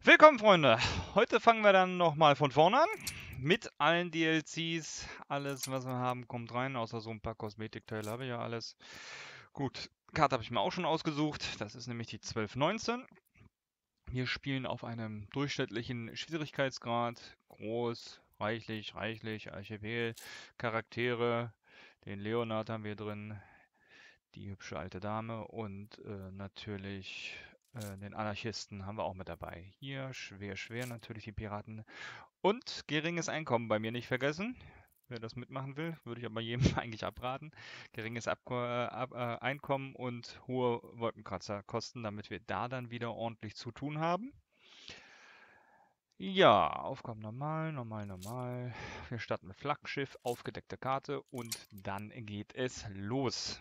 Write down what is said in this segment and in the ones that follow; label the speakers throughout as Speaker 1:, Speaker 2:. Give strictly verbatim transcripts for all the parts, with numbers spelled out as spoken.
Speaker 1: Willkommen, Freunde! Heute fangen wir dann nochmal von vorne an. Mit allen D L Cs. Alles, was wir haben, kommt rein. Außer so ein paar Kosmetikteile habe ich ja alles. Gut, Karte habe ich mir auch schon ausgesucht. Das ist nämlich die zwölf neunzehn. Wir spielen auf einem durchschnittlichen Schwierigkeitsgrad. Groß, reichlich, reichlich, Archipel, Charaktere. Den Leonard haben wir drin. Die hübsche alte Dame und äh, natürlich äh, den Anarchisten haben wir auch mit dabei. Hier schwer, schwer natürlich die Piraten. Und geringes Einkommen bei mir nicht vergessen. Wer das mitmachen will, würde ich aber jedem eigentlich abraten. Geringes Abko äh, Ab äh, Einkommen und hohe Wolkenkratzerkosten, damit wir da dann wieder ordentlich zu tun haben. Ja, Aufgaben normal, normal, normal. Wir starten mit Flaggschiff, aufgedeckte Karte und dann geht es los.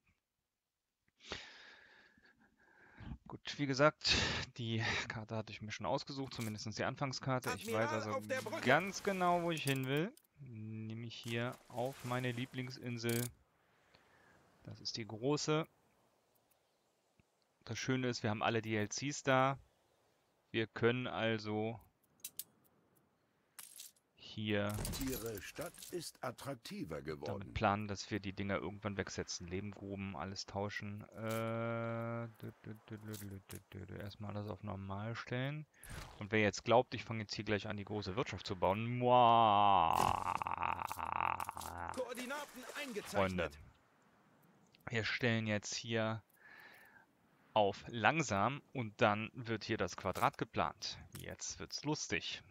Speaker 1: Gut, wie gesagt, die Karte hatte ich mir schon ausgesucht, zumindest die Anfangskarte. Ich weiß
Speaker 2: Admiral
Speaker 1: also
Speaker 2: auf der Brücke.
Speaker 1: ganz genau, wo ich hin will. Nämlich hier auf meine Lieblingsinsel. Das ist die große. Das Schöne ist, wir haben alle D L Cs da. Wir können also hier
Speaker 2: Ihre Stadt ist attraktiver
Speaker 1: damit
Speaker 2: geworden.
Speaker 1: planen, dass wir die Dinger irgendwann wegsetzen. Lebengruben, alles tauschen. Äh, dü- dü- dü- dü- dü- dü- dü- dü. Erstmal alles auf normal stellen. Und wer jetzt glaubt, ich fange jetzt hier gleich an, die große Wirtschaft zu bauen. Muah.
Speaker 2: Koordinaten
Speaker 1: Freunde,
Speaker 2: eingezeichnet.
Speaker 1: wir stellen jetzt hier auf langsam und dann wird hier das Quadrat geplant. Jetzt wird's lustig.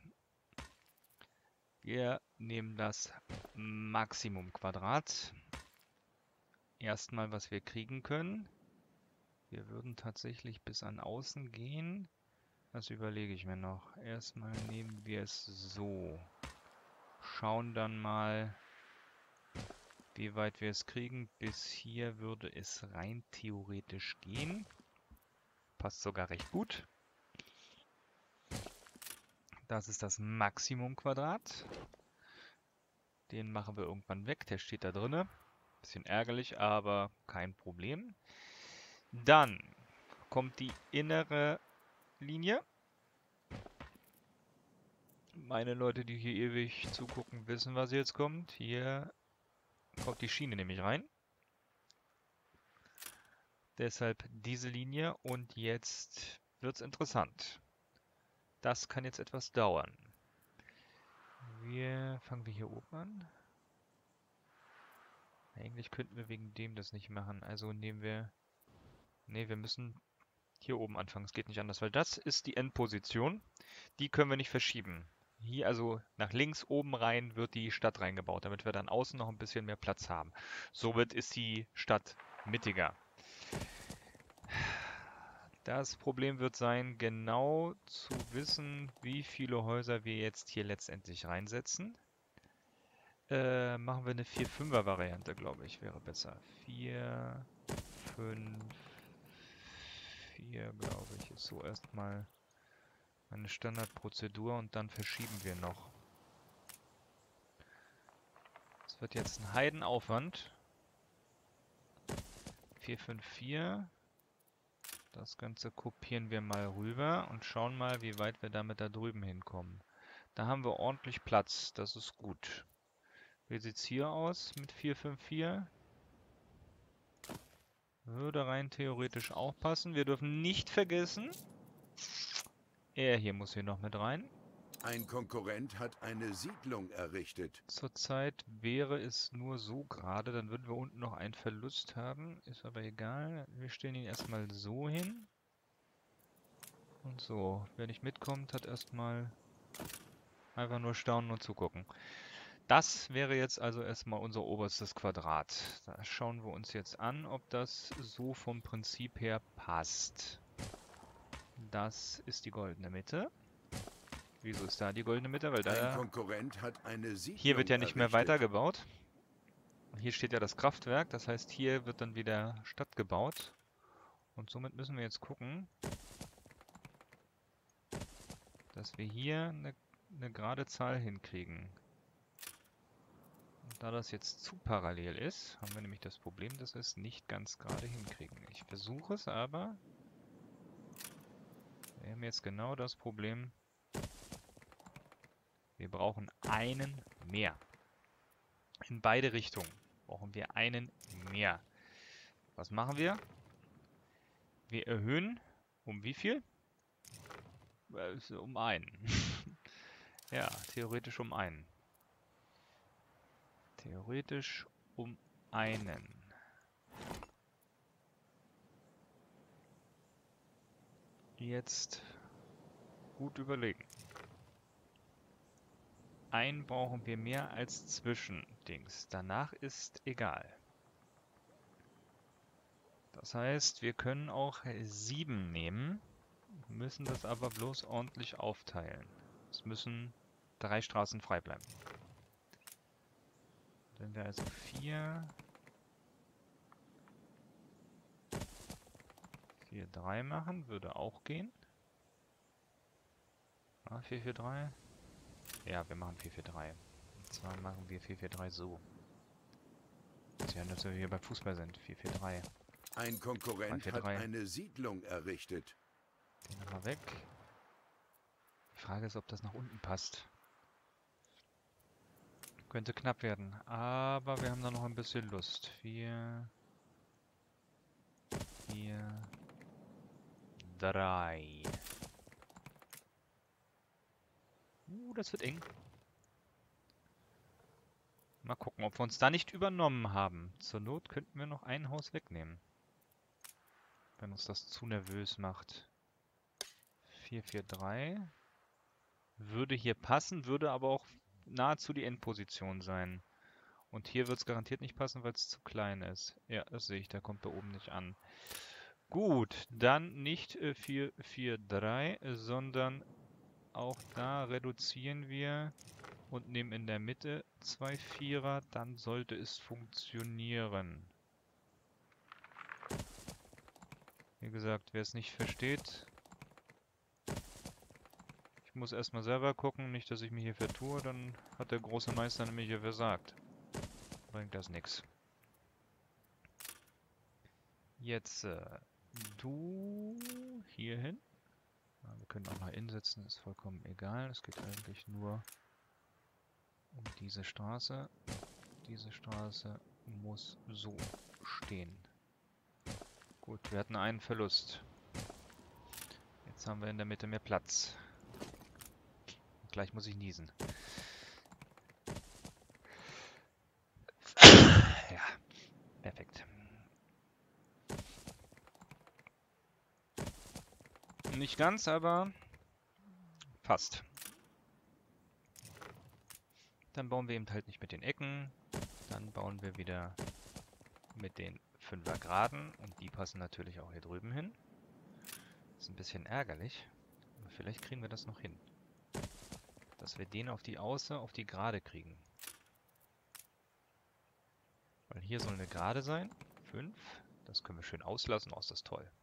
Speaker 1: Wir nehmen das Maximum-Quadrat. Erstmal, was wir kriegen können. Wir würden tatsächlich bis an außen gehen. Das überlege ich mir noch. Erstmal nehmen wir es so. Schauen dann mal, wie weit wir es kriegen. Bis hier würde es rein theoretisch gehen. Passt sogar recht gut. Das ist das Maximum-Quadrat. Den machen wir irgendwann weg. Der steht da drinne. Bisschen ärgerlich, aber kein Problem. Dann kommt die innere Linie. Meine Leute, die hier ewig zugucken, wissen, was jetzt kommt. Hier kommt die Schiene nämlich rein. Deshalb diese Linie und jetzt wird es interessant. Das kann jetzt etwas dauern. Wir fangen wir hier oben an. Eigentlich könnten wir wegen dem das nicht machen. Also nehmen wir... Ne, wir müssen hier oben anfangen. Es geht nicht anders, weil das ist die Endposition. Die können wir nicht verschieben. Hier also nach links oben rein wird die Stadt reingebaut, damit wir dann außen noch ein bisschen mehr Platz haben. Somit ist die Stadt mittiger. Das Problem wird sein, genau zu wissen, wie viele Häuser wir jetzt hier letztendlich reinsetzen. Äh, machen wir eine vier fünfer Variante, glaube ich, wäre besser. vier, fünf, vier, glaube ich, ist so erstmal eine Standardprozedur und dann verschieben wir noch. Das wird jetzt ein Heidenaufwand. vier fünf vier. Das Ganze kopieren wir mal rüber und schauen mal, wie weit wir damit da drüben hinkommen. Da haben wir ordentlich Platz, das ist gut. Wie sieht es hier aus mit vier fünf vier? Würde rein theoretisch auch passen. Wir dürfen nicht vergessen, er hier muss hier noch mit rein.
Speaker 2: Ein Konkurrent hat eine Siedlung errichtet.
Speaker 1: Zurzeit wäre es nur so gerade, dann würden wir unten noch einen Verlust haben. Ist aber egal. Wir stellen ihn erstmal so hin. Und so, wer nicht mitkommt, hat erstmal einfach nur staunen und zugucken. Das wäre jetzt also erstmal unser oberstes Quadrat. Da schauen wir uns jetzt an, ob das so vom Prinzip her passt. Das ist die goldene Mitte. Wieso ist da die goldene Mitte? Weil
Speaker 2: Ein
Speaker 1: da
Speaker 2: Konkurrent hat eine Siedlung
Speaker 1: hier wird ja nicht mehr
Speaker 2: errichtet.
Speaker 1: weitergebaut. Hier steht ja das Kraftwerk, das heißt, hier wird dann wieder Stadt gebaut. Und somit müssen wir jetzt gucken, dass wir hier eine, eine gerade Zahl hinkriegen. Und da das jetzt zu parallel ist, haben wir nämlich das Problem, dass wir es nicht ganz gerade hinkriegen. Ich versuche es aber. Wir haben jetzt genau das Problem. Wir brauchen einen mehr. In beide Richtungen brauchen wir einen mehr. Was machen wir? Wir erhöhen um wie viel? Äh, um einen. Ja, theoretisch um einen. Theoretisch um einen. Jetzt gut überlegen. Einen brauchen wir mehr als Zwischendings. Danach ist egal. Das heißt, wir können auch sieben nehmen, müssen das aber bloß ordentlich aufteilen. Es müssen drei Straßen frei bleiben. Wenn wir also vier, vier, drei machen, würde auch gehen. Ah, vier, vier, drei. Ja, wir machen vier, vier, drei. Und zwar machen wir vier, vier, drei so. Sie hören, dass wir hier beim Fußball sind. vier, vier, drei.
Speaker 2: Ein Konkurrent
Speaker 1: vier,
Speaker 2: hat
Speaker 1: drei.
Speaker 2: eine Siedlung errichtet.
Speaker 1: Den nochmal weg. Die Frage ist, ob das nach unten passt. Könnte knapp werden, aber wir haben da noch ein bisschen Lust. vier, vier, drei. Uh, das wird eng. Mal gucken, ob wir uns da nicht übernommen haben. Zur Not könnten wir noch ein Haus wegnehmen. Wenn uns das zu nervös macht. vier, vier, drei. Würde hier passen, würde aber auch nahezu die Endposition sein. Und hier wird es garantiert nicht passen, weil es zu klein ist. Ja, das sehe ich, der kommt da oben nicht an. Gut, dann nicht äh, vier, vier, drei, sondern auch da reduzieren wir und nehmen in der Mitte zwei Vierer, dann sollte es funktionieren. Wie gesagt, wer es nicht versteht, ich muss erstmal selber gucken, nicht, dass ich mich hier vertue, dann hat der große Meister nämlich hier versagt. Bringt das nichts. Jetzt äh, du hier hin. Ja, wir können auch mal hinsetzen, ist vollkommen egal. Es geht eigentlich nur um diese Straße. Diese Straße muss so stehen. Gut, wir hatten einen Verlust. Jetzt haben wir in der Mitte mehr Platz. Und gleich muss ich niesen. Ja, perfekt. Nicht ganz, aber fast. Dann bauen wir eben halt nicht mit den Ecken. Dann bauen wir wieder mit den Fünfer Geraden. Und die passen natürlich auch hier drüben hin. Ist ein bisschen ärgerlich. Aber vielleicht kriegen wir das noch hin. Dass wir den auf die Auße, auf die Gerade kriegen. Weil hier soll eine Gerade sein. fünf. Das können wir schön auslassen. Oh, ist das toll.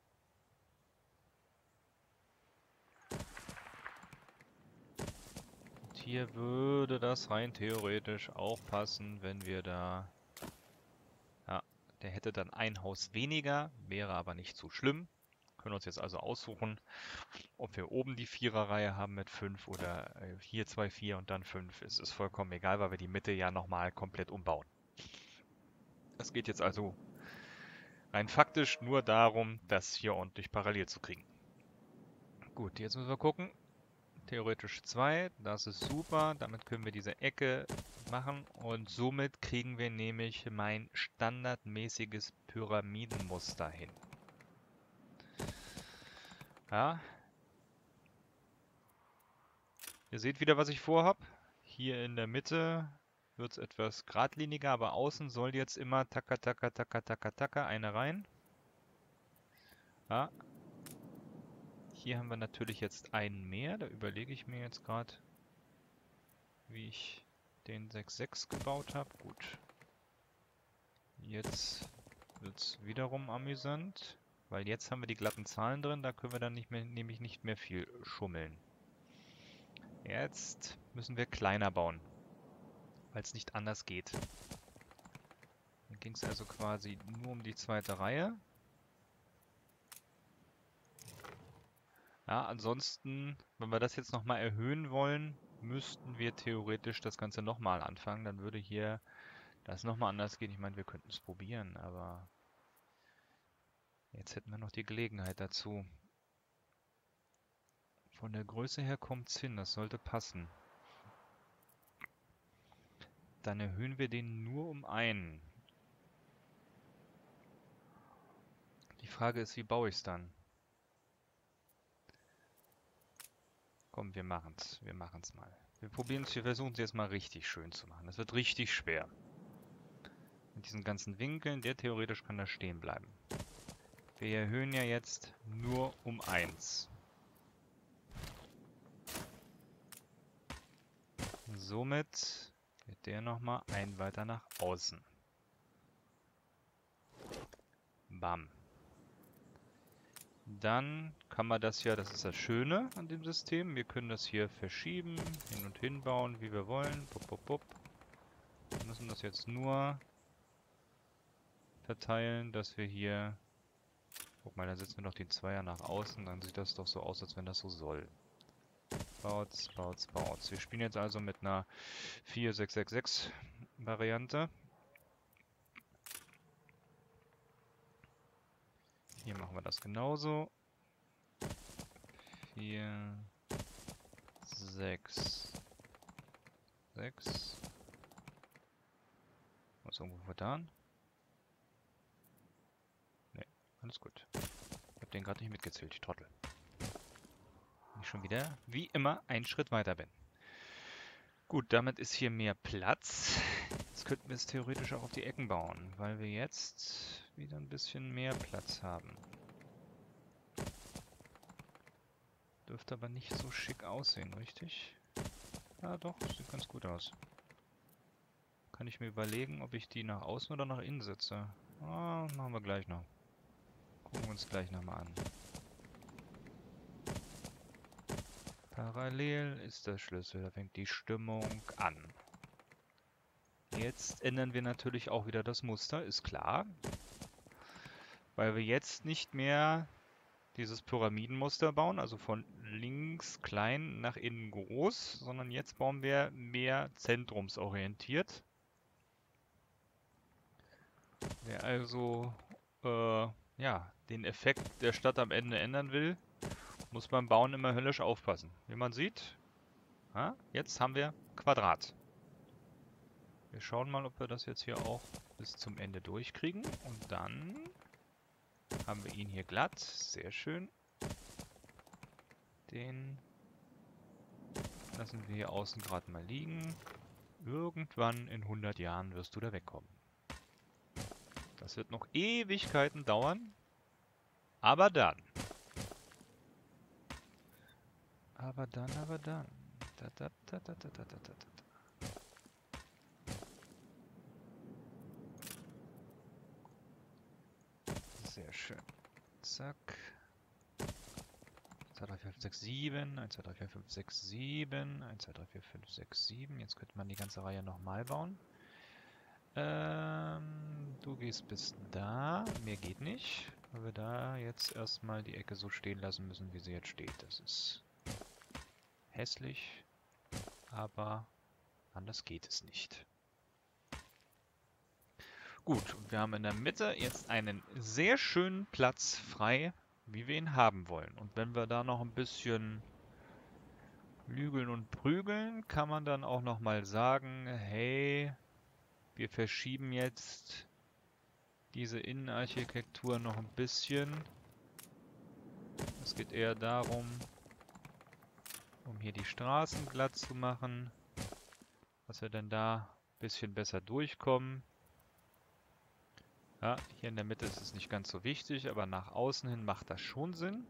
Speaker 1: Hier würde das rein theoretisch auch passen, wenn wir da... Ja, der hätte dann ein Haus weniger, wäre aber nicht so schlimm. Können uns jetzt also aussuchen, ob wir oben die Viererreihe haben mit fünf oder hier zwei, vier und dann fünf. Es ist vollkommen egal, weil wir die Mitte ja nochmal komplett umbauen. Es geht jetzt also rein faktisch nur darum, das hier ordentlich parallel zu kriegen. Gut, jetzt müssen wir gucken. Theoretisch zwei, das ist super, damit können wir diese Ecke machen und somit kriegen wir nämlich mein standardmäßiges Pyramidenmuster hin. Ja. Ihr seht wieder, was ich vorhab. Hier in der Mitte wird es etwas geradliniger, aber außen soll jetzt immer taka taka taka taka taka eine rein. Ja. Hier haben wir natürlich jetzt einen mehr, da überlege ich mir jetzt gerade, wie ich den sechs sechs gebaut habe. Gut. Jetzt wird es wiederum amüsant, weil jetzt haben wir die glatten Zahlen drin, da können wir dann nicht mehr, nämlich nicht mehr viel schummeln. Jetzt müssen wir kleiner bauen, weil es nicht anders geht. Dann ging es also quasi nur um die zweite Reihe. Ja, ansonsten, wenn wir das jetzt nochmal erhöhen wollen, müssten wir theoretisch das Ganze nochmal anfangen. Dann würde hier das nochmal anders gehen. Ich meine, wir könnten es probieren, aber jetzt hätten wir noch die Gelegenheit dazu. Von der Größe her kommt es hin, das sollte passen. Dann erhöhen wir den nur um einen. Die Frage ist, wie baue ich es dann? Komm, wir machen's. Wir machen's mal. Wir probieren es, wir versuchen es jetzt mal richtig schön zu machen. Das wird richtig schwer. Mit diesen ganzen Winkeln, der theoretisch kann da stehen bleiben. Wir erhöhen ja jetzt nur um eins. Somit geht der nochmal ein weiter nach außen. Bam. Dann kann man das ja, das ist das Schöne an dem System, wir können das hier verschieben, hin und hin bauen, wie wir wollen. Bup, bup, bup. Wir müssen das jetzt nur verteilen, dass wir hier... Guck mal, dann setzen wir noch den Zweier nach außen, dann sieht das doch so aus, als wenn das so soll. Baut's, baut's, baut's. Wir spielen jetzt also mit einer vier sechs sechs sechs Variante. Hier machen wir das genauso. vier, sechs, sechs. Was irgendwo vertan? Ne, alles gut. Ich habe den gerade nicht mitgezählt, ich Trottel. Wenn ich schon wieder, wie immer, einen Schritt weiter bin. Gut, damit ist hier mehr Platz. Jetzt könnten wir es theoretisch auch auf die Ecken bauen, weil wir jetzt wieder ein bisschen mehr Platz haben. Dürfte aber nicht so schick aussehen, richtig? Ja doch, sieht ganz gut aus. Kann ich mir überlegen, ob ich die nach außen oder nach innen setze. Ah, machen wir gleich noch. Gucken wir uns gleich nochmal an. Parallel ist der Schlüssel, da fängt die Stimmung an. Jetzt ändern wir natürlich auch wieder das Muster, ist klar. Weil wir jetzt nicht mehr dieses Pyramidenmuster bauen, also von links klein nach innen groß, sondern jetzt bauen wir mehr zentrumsorientiert. Wer also äh, ja, den Effekt der Stadt am Ende ändern will, muss beim Bauen immer höllisch aufpassen. Wie man sieht, ja, jetzt haben wir Quadrat. Wir schauen mal, ob wir das jetzt hier auch bis zum Ende durchkriegen. Und dann haben wir ihn hier glatt. Sehr schön. Den lassen wir hier außen gerade mal liegen. Irgendwann in hundert Jahren wirst du da wegkommen. Das wird noch Ewigkeiten dauern. Aber dann. Aber dann, aber dann. Da, da, da, da, da, da, da, da. Sehr schön. Zack. eins, zwei, drei, vier, fünf, sechs, sieben. eins, zwei, drei, vier, fünf, sechs, sieben. eins, zwei, drei, vier, fünf, sechs, sieben. Jetzt könnte man die ganze Reihe nochmal bauen. Ähm, du gehst bis da. Mehr geht nicht, weil wir da jetzt erstmal die Ecke so stehen lassen müssen, wie sie jetzt steht. Das ist hässlich, aber anders geht es nicht. Gut, und wir haben in der Mitte jetzt einen sehr schönen Platz frei, wie wir ihn haben wollen. Und wenn wir da noch ein bisschen lügeln und prügeln, kann man dann auch noch mal sagen, hey, wir verschieben jetzt diese Innenarchitektur noch ein bisschen. Es geht eher darum, um hier die Straßen glatt zu machen, dass wir dann da ein bisschen besser durchkommen. Ja, hier in der Mitte ist es nicht ganz so wichtig, aber nach außen hin macht das schon Sinn.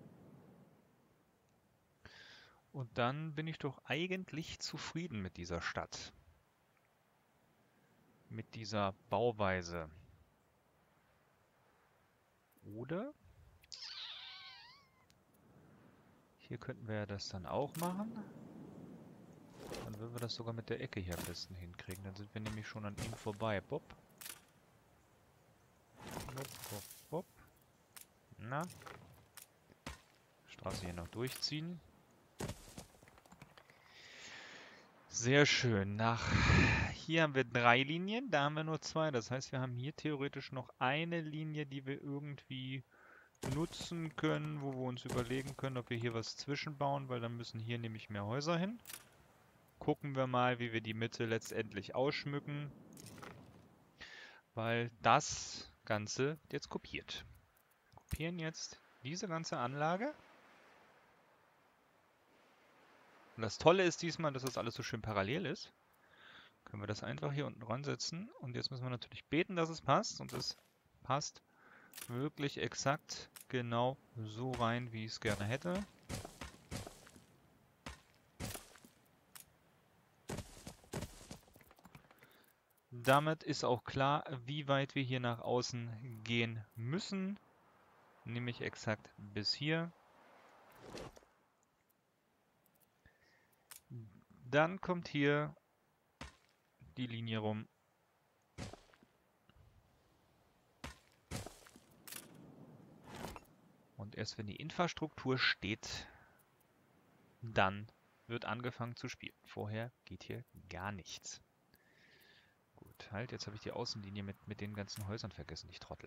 Speaker 1: Und dann bin ich doch eigentlich zufrieden mit dieser Stadt. Mit dieser Bauweise. Oder? Hier könnten wir ja das dann auch machen. Dann würden wir das sogar mit der Ecke hier am besten hinkriegen. Dann sind wir nämlich schon an ihm vorbei. Bob. Bob, bob, bob. Na? Straße hier noch durchziehen. Sehr schön. Nach hier haben wir drei Linien, da haben wir nur zwei. Das heißt, wir haben hier theoretisch noch eine Linie, die wir irgendwie nutzen können, wo wir uns überlegen können, ob wir hier was zwischenbauen, weil dann müssen hier nämlich mehr Häuser hin. Gucken wir mal, wie wir die Mitte letztendlich ausschmücken, weil das Ganze jetzt kopiert. Wir kopieren jetzt diese ganze Anlage. Und das Tolle ist diesmal, dass das alles so schön parallel ist. Können wir das einfach hier unten ransetzen. Und jetzt müssen wir natürlich beten, dass es passt. Und es passt wirklich exakt genau so rein, wie ich es gerne hätte. Damit ist auch klar, wie weit wir hier nach außen gehen müssen. Nämlich exakt bis hier. Dann kommt hier die Linie rum. Und erst wenn die Infrastruktur steht, dann wird angefangen zu spielen. Vorher geht hier gar nichts. Gut, halt, jetzt habe ich die Außenlinie mit, mit den ganzen Häusern vergessen, ich Trottel.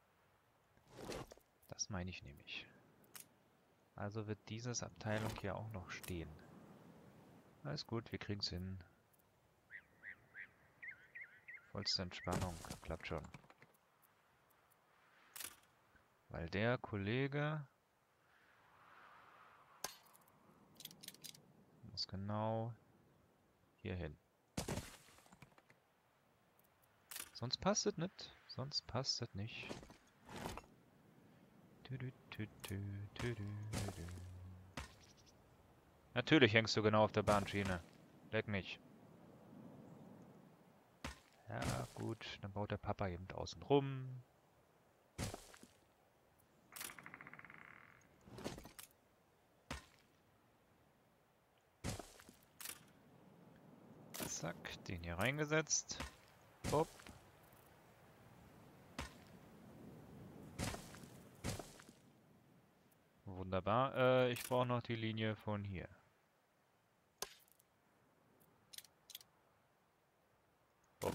Speaker 1: Das meine ich nämlich. Also wird diese Abteilung hier auch noch stehen. Alles gut, wir kriegen es hin. Vollste Entspannung, klappt schon. Weil der Kollege muss genau hier hin. Sonst passt es nicht. Sonst passt es nicht. Natürlich hängst du genau auf der Bahnschiene. Leck mich. Ja, gut. Dann baut der Papa eben außen rum. Zack, den hier reingesetzt. Hopp. Wunderbar. Äh, ich brauche noch die Linie von hier. Hopp.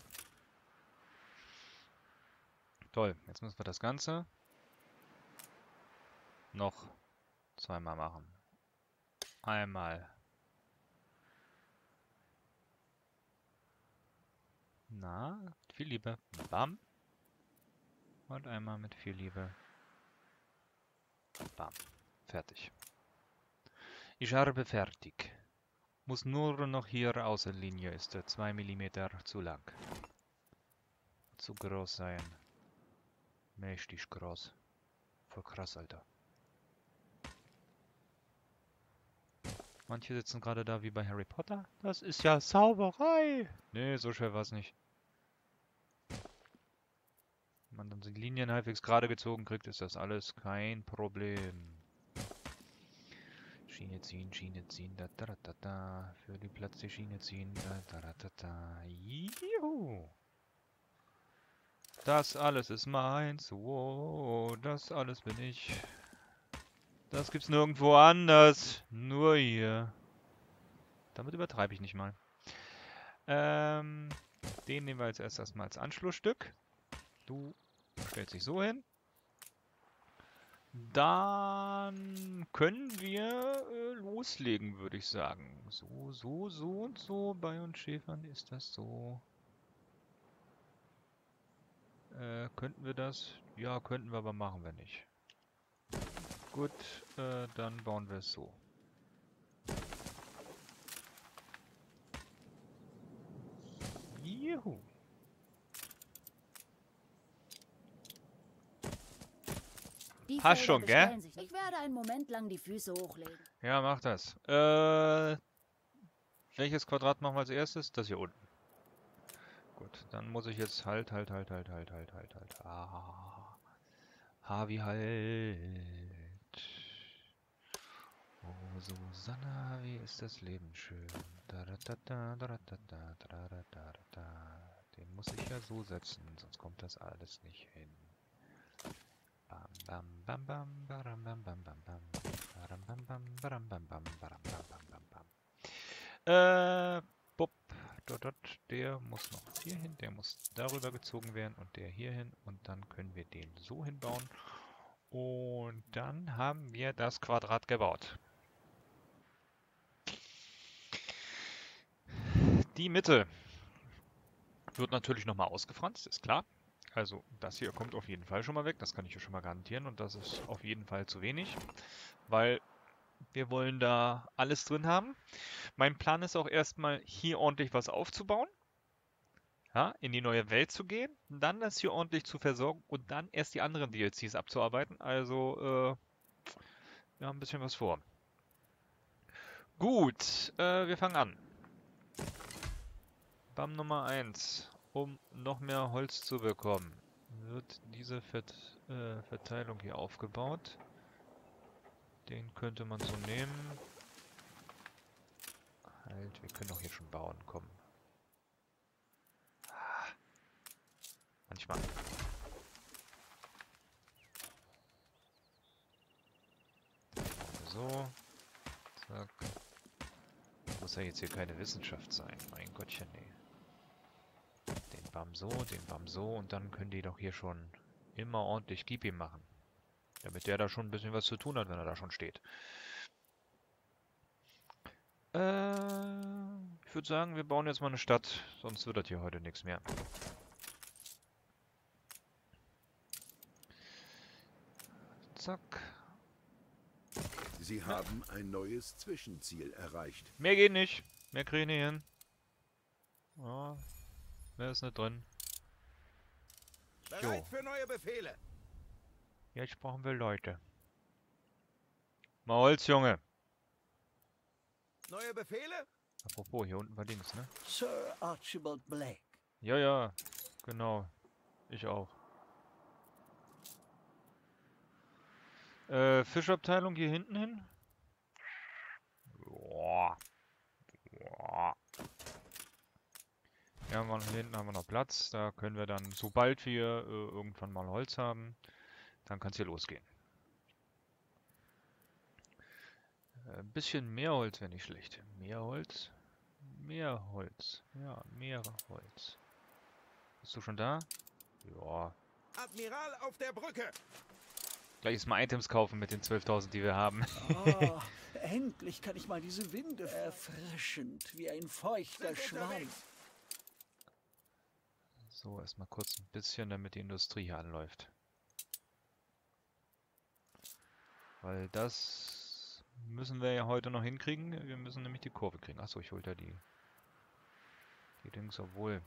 Speaker 1: Toll. Jetzt müssen wir das Ganze noch zweimal machen. Einmal. Na, viel Liebe. Bam. Und einmal mit viel Liebe. Bam. Fertig. Ich habe fertig. Muss nur noch hier Außenlinie, ist zwei Millimeter zu lang. Zu groß sein. Mächtig groß. Voll krass, Alter. Manche sitzen gerade da wie bei Harry Potter. Das ist ja Zauberei. Nee, so schwer war es nicht. Wenn man dann die Linien halbwegs gerade gezogen kriegt, ist das alles kein Problem. Schiene ziehen, Schiene ziehen, da da da da. Für die Platz die Schiene ziehen, da da da da. Juhu. Das alles ist meins. Wow, das alles bin ich. Das gibt's nirgendwo anders. Nur hier. Damit übertreibe ich nicht mal. Ähm, den nehmen wir als erstes mal als Anschlussstück. Du stellst dich so hin. Dann können wir äh, loslegen, würde ich sagen. So, so, so und so. Bei uns Schäfern ist das so. Äh, könnten wir das? Ja, könnten wir, aber machen wir nicht. Gut, äh, dann bauen wir es so. Juhu.
Speaker 3: Die
Speaker 1: Hast
Speaker 3: Felder
Speaker 1: schon, gell?
Speaker 3: bestellen sich nicht. Ich werde einen Moment lang die Füße hochlegen.
Speaker 1: Ja, mach das. Äh, welches Quadrat machen wir als erstes? Das hier unten. Gut, dann muss ich jetzt halt, halt, halt, halt, halt, halt, halt, halt. Ah. H wie halt. Oh, Susanna, wie ist das Leben schön. Da, da, da, da, da, da, da, da, da, da, da. Den muss ich ja so setzen, sonst kommt das alles nicht hin. Bam, bam, bam, bam, bam, bam, bam, bam, bam. Äh, Bob, dort, dort, der muss noch hier hin, der muss darüber gezogen werden und der hier hin und dann können wir den so hinbauen. Und dann haben wir das Quadrat gebaut. Die Mitte wird natürlich nochmal ausgefranst, ist klar. Also das hier kommt auf jeden Fall schon mal weg, das kann ich hier schon mal garantieren und das ist auf jeden Fall zu wenig, weil wir wollen da alles drin haben. Mein Plan ist auch erstmal hier ordentlich was aufzubauen, ja, in die neue Welt zu gehen, dann das hier ordentlich zu versorgen und dann erst die anderen D L Cs abzuarbeiten. Also äh, wir haben ein bisschen was vor. Gut, äh, wir fangen an. B A M Nummer eins. Um noch mehr Holz zu bekommen, wird diese Vert äh, Verteilung hier aufgebaut. Den könnte man so nehmen. Halt, wir können doch hier schon bauen, komm. Manchmal. So. Zack. Muss ja jetzt hier keine Wissenschaft sein. Mein Gottchen, nee. Den B A M so, den B A M so und dann können die doch hier schon immer ordentlich Gib ihm machen. Damit der da schon ein bisschen was zu tun hat, wenn er da schon steht. Äh, ich würde sagen, wir bauen jetzt mal eine Stadt, sonst wird das hier heute nichts mehr. Zack.
Speaker 2: Sie haben ein neues Zwischenziel erreicht.
Speaker 1: Mehr geht nicht. Mehr kriege ich nicht hin. Oh, mehr ist nicht drin.
Speaker 2: Bereit für neue Befehle.
Speaker 1: Jetzt brauchen wir Leute. Mal Holz, Junge.
Speaker 2: Neue Befehle?
Speaker 1: Apropos, hier unten war links, ne?
Speaker 4: Sir Archibald Blake.
Speaker 1: Ja, ja, genau. Ich auch. Äh, Fischabteilung hier hinten hin. Boah. Boah. Ja, hier hinten haben wir noch Platz. Da können wir dann, sobald wir äh, irgendwann mal Holz haben, dann kann es hier losgehen. Äh, ein bisschen mehr Holz wäre nicht schlecht. Mehr Holz. Mehr Holz. Ja, mehr Holz. Bist du schon da? Ja.
Speaker 2: Admiral auf der Brücke.
Speaker 1: Gleich ist mal Items kaufen mit den zwölftausend, die wir haben.
Speaker 4: Oh, endlich kann ich mal diese Winde erfrischend wie ein feuchter
Speaker 2: Sind
Speaker 4: Schwamm.
Speaker 2: unterwegs.
Speaker 1: So, erstmal kurz ein bisschen, damit die Industrie hier anläuft. Weil das müssen wir ja heute noch hinkriegen. Wir müssen nämlich die Kurve kriegen. Achso, ich hol da die, die Dings, obwohl.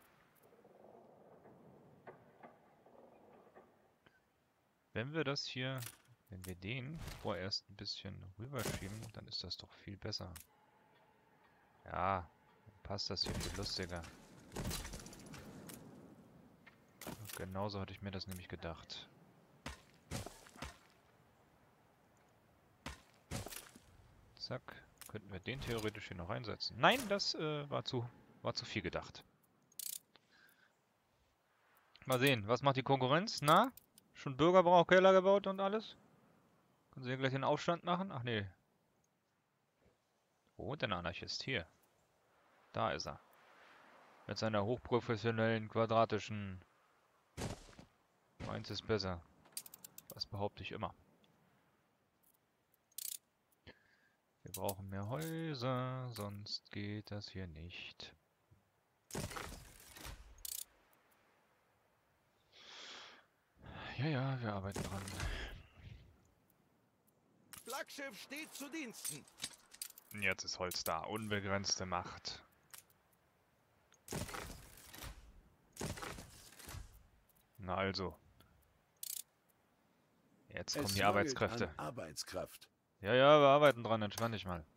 Speaker 1: Wenn wir das hier, wenn wir den vorerst ein bisschen rüberschieben, dann ist das doch viel besser. Ja, dann passt das hier viel lustiger. Genauso hatte ich mir das nämlich gedacht. Zack. Könnten wir den theoretisch hier noch einsetzen. Nein, das äh, war zu, war zu viel gedacht. Mal sehen, was macht die Konkurrenz? Na? Schon Bürgerbrauchkeller gebaut und alles? Können Sie hier gleich den Aufstand machen? Ach nee. Wo wohnt denn der Anarchist? Hier. Da ist er. Mit seiner hochprofessionellen, quadratischen... Meins ist besser. Das behaupte ich immer. Wir brauchen mehr Häuser, sonst geht das hier nicht. Ja, ja, wir arbeiten dran.
Speaker 2: Flaggschiff steht zu Diensten.
Speaker 1: Jetzt ist Holz da. Unbegrenzte Macht. Na also. Jetzt kommen
Speaker 2: Es
Speaker 1: die
Speaker 2: mangelt
Speaker 1: Arbeitskräfte.
Speaker 2: an Arbeitskraft.
Speaker 1: Ja, ja, wir arbeiten dran. Entspann dich mal.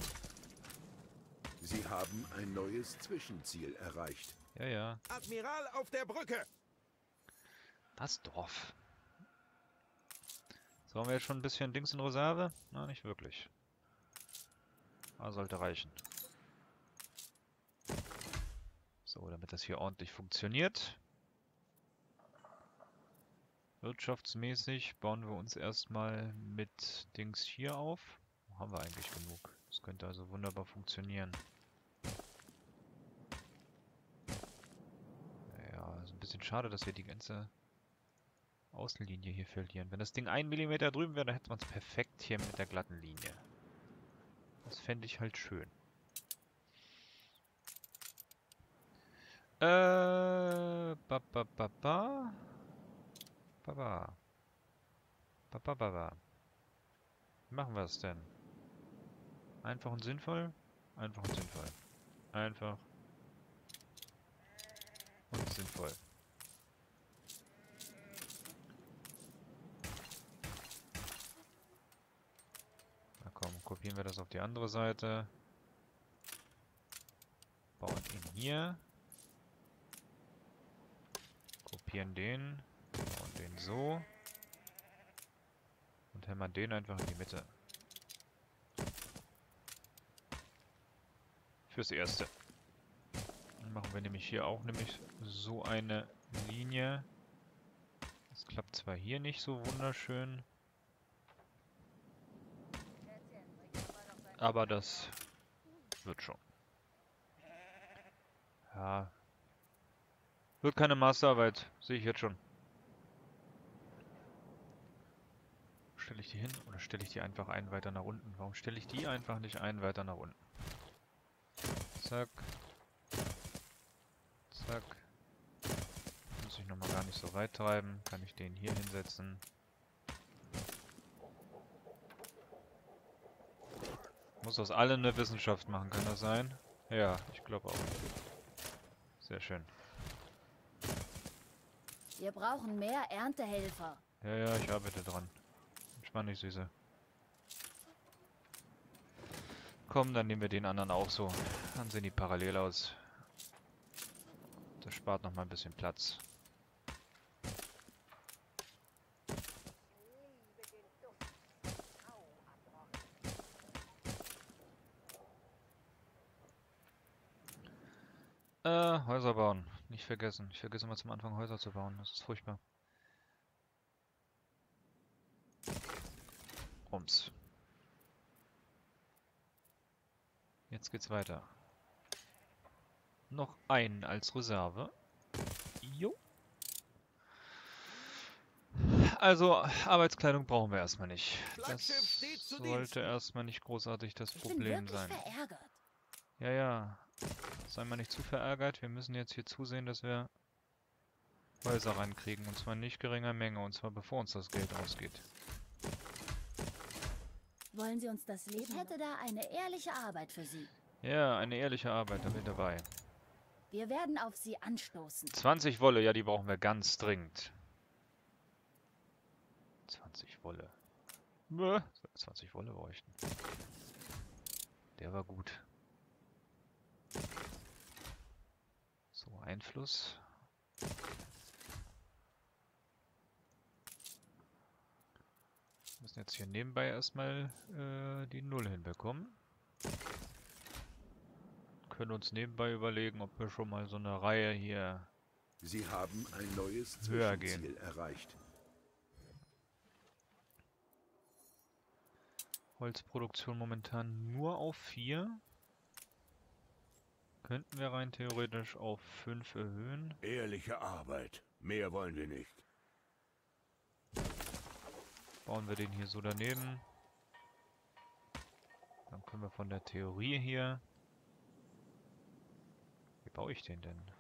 Speaker 2: Sie haben ein neues Zwischenziel erreicht.
Speaker 1: Ja, ja.
Speaker 2: Admiral auf der Brücke.
Speaker 1: Das Dorf. So, haben wir jetzt schon ein bisschen Dings in Reserve? Na, nicht wirklich. Aber sollte reichen. So, damit das hier ordentlich funktioniert. Wirtschaftsmäßig bauen wir uns erstmal mit Dings hier auf. Haben wir eigentlich genug. Das könnte also wunderbar funktionieren. Ja, ist ein bisschen schade, dass wir die ganze Außenlinie hier verlieren. Wenn das Ding ein Millimeter drüben wäre, dann hätte man es perfekt hier mit der glatten Linie. Das fände ich halt schön. Äh, ba, ba, ba, ba. Ba, ba. Ba, ba, ba, ba. Wie machen wir es denn? Einfach und sinnvoll? Einfach und sinnvoll. Einfach und sinnvoll. Na komm, kopieren wir das auf die andere Seite. Bauen ihn hier. Kopieren den. Bauen den so. Und hämmern den einfach in die Mitte. Fürs Erste. Dann machen wir nämlich hier auch nämlich so eine Linie. Das klappt zwar hier nicht so wunderschön. Aber das wird schon. Ja. Wird keine Masterarbeit, sehe ich jetzt schon. Stelle ich die hin oder stelle ich die einfach ein weiter nach unten? Warum stelle ich die einfach nicht ein weiter nach unten? Zack. Zack. Muss ich nochmal gar nicht so weit treiben. Kann ich den hier hinsetzen. Muss aus allem eine Wissenschaft machen, kann das sein? Ja, ich glaube auch. Sehr schön.
Speaker 3: Wir brauchen mehr Erntehelfer.
Speaker 1: Ja, ja, ich arbeite dran. Entspann dich, Süße. Komm, dann nehmen wir den anderen auch so. Dann sehen die parallel aus. Das spart noch mal ein bisschen Platz. Äh, Häuser bauen. Nicht vergessen. Ich vergesse immer zum Anfang Häuser zu bauen. Das ist furchtbar. Rums. Jetzt geht's weiter. Noch einen als Reserve. Jo. Also, Arbeitskleidung brauchen wir erstmal nicht. Das sollte erstmal nicht großartig das
Speaker 3: Ich bin
Speaker 1: Problem
Speaker 3: wirklich
Speaker 1: sein.
Speaker 3: verärgert.
Speaker 1: Ja, ja. Sei mal nicht zu verärgert. Wir müssen jetzt hier zusehen, dass wir Häuser reinkriegen. Und zwar in nicht geringer Menge. Und zwar bevor uns das Geld ausgeht.
Speaker 3: Wollen Sie uns das Leben? Ich hätte da eine ehrliche Arbeit für Sie.
Speaker 1: Ja, eine ehrliche Arbeit. Da bin ich dabei.
Speaker 3: Wir werden auf Sie anstoßen.
Speaker 1: zwanzig Wolle. Ja, die brauchen wir ganz dringend. zwanzig Wolle. Bäh, zwanzig Wolle bräuchten. Der war gut. So, Einfluss. Wir müssen jetzt hier nebenbei erstmal äh, die Null hinbekommen. Können uns nebenbei überlegen, ob wir schon mal so eine Reihe hier
Speaker 2: Sie haben ein neues
Speaker 1: höher
Speaker 2: Zwischenziel
Speaker 1: gehen.
Speaker 2: erreicht.
Speaker 1: Holzproduktion momentan nur auf vier. Könnten wir rein theoretisch auf fünf erhöhen.
Speaker 2: Ehrliche Arbeit. Mehr wollen wir nicht.
Speaker 1: Bauen wir den hier so daneben. Dann können wir von der Theorie hier... Wie baue ich den denn?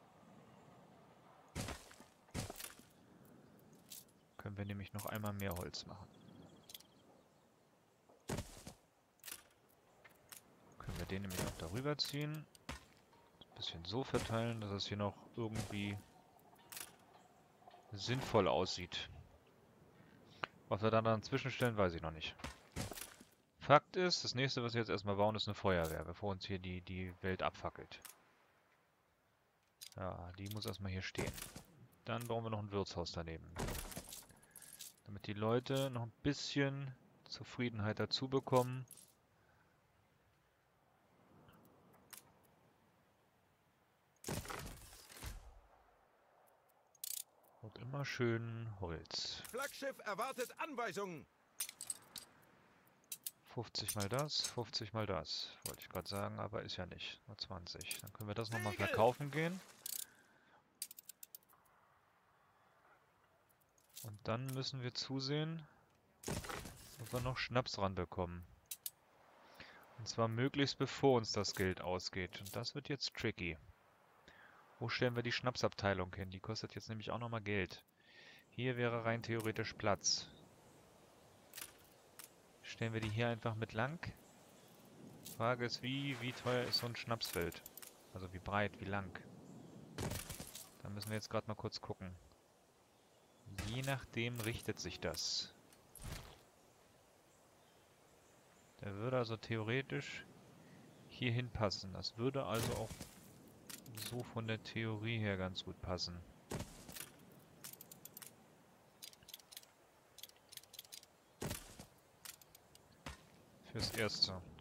Speaker 1: Können wir nämlich noch einmal mehr Holz machen. Können wir den nämlich auch darüber ziehen. Ein bisschen so verteilen, dass es hier noch irgendwie sinnvoll aussieht. Was wir dann dazwischen stellen, weiß ich noch nicht. Fakt ist, das nächste, was wir jetzt erstmal bauen, ist eine Feuerwehr, bevor uns hier die, die Welt abfackelt. Ja, die muss erstmal hier stehen. Dann bauen wir noch ein Wirtshaus daneben. Damit die Leute noch ein bisschen Zufriedenheit dazu bekommen. Und immer schön Holz.
Speaker 2: Flaggschiff erwartet Anweisungen.
Speaker 1: fünfzig mal das, fünfzig mal das. Wollte ich gerade sagen, aber ist ja nicht. Nur zwanzig. Dann können wir das nochmal verkaufen gehen. Und dann müssen wir zusehen, ob wir noch Schnaps ranbekommen. Und zwar möglichst bevor uns das Geld ausgeht. Und das wird jetzt tricky. Wo stellen wir die Schnapsabteilung hin? Die kostet jetzt nämlich auch nochmal Geld. Hier wäre rein theoretisch Platz. Stellen wir die hier einfach mit lang? Frage ist, wie, wie teuer ist so ein Schnapsfeld? Also wie breit, wie lang? Da müssen wir jetzt gerade mal kurz gucken. Je nachdem richtet sich das. Der würde also theoretisch hierhin passen. Das würde also auch so von der Theorie her ganz gut passen. Fürs Erste.